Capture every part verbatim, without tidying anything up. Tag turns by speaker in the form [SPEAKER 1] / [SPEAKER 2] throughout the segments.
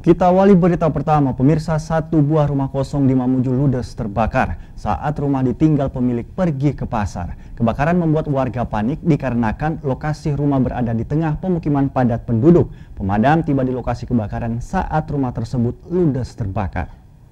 [SPEAKER 1] Kita awali berita pertama, pemirsa. Satu buah rumah kosong di Mamuju ludes terbakar saat rumah ditinggal pemilik pergi ke pasar. Kebakaran membuat warga panik dikarenakan lokasi rumah berada di tengah pemukiman padat penduduk. Pemadam tiba di lokasi kebakaran saat rumah tersebut ludes terbakar.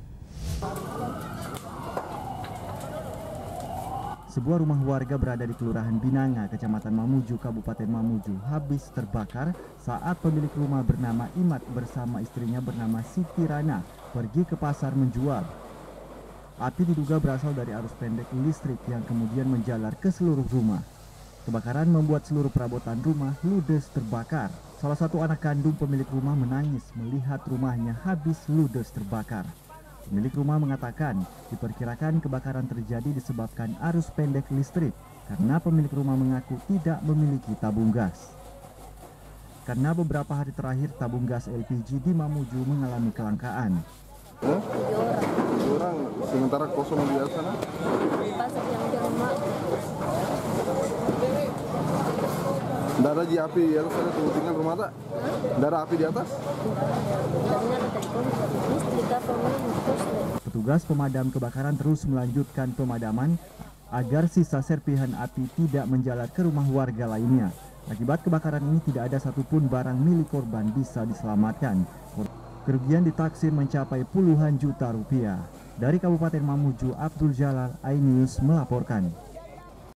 [SPEAKER 1] Sebuah rumah warga berada di Kelurahan Binanga, Kecamatan Mamuju, Kabupaten Mamuju, habis terbakar saat pemilik rumah bernama Imat bersama istrinya bernama Siti Rana pergi ke pasar menjual. Api diduga berasal dari arus pendek listrik yang kemudian menjalar ke seluruh rumah. Kebakaran membuat seluruh perabotan rumah ludes terbakar. Salah satu anak kandung pemilik rumah menangis melihat rumahnya habis ludes terbakar. Pemilik rumah mengatakan diperkirakan kebakaran terjadi disebabkan arus pendek listrik karena pemilik rumah mengaku tidak memiliki tabung gas. Karena beberapa hari terakhir tabung gas L P G di Mamuju mengalami kelangkaan.
[SPEAKER 2] Hah? Tujuh orang, sementara kosong di sana?
[SPEAKER 3] Pasar yang di rumah.
[SPEAKER 2] Tidak ada api di atas, ada tinggal rumah tak? Tidak ada api di atas?
[SPEAKER 1] Petugas pemadam kebakaran terus melanjutkan pemadaman agar sisa serpihan api tidak menjalar ke rumah warga lainnya. Akibat kebakaran ini tidak ada satupun barang milik korban bisa diselamatkan. Kerugian ditaksir mencapai puluhan juta rupiah. Dari Kabupaten Mamuju, Abdul Jalal, iNews melaporkan.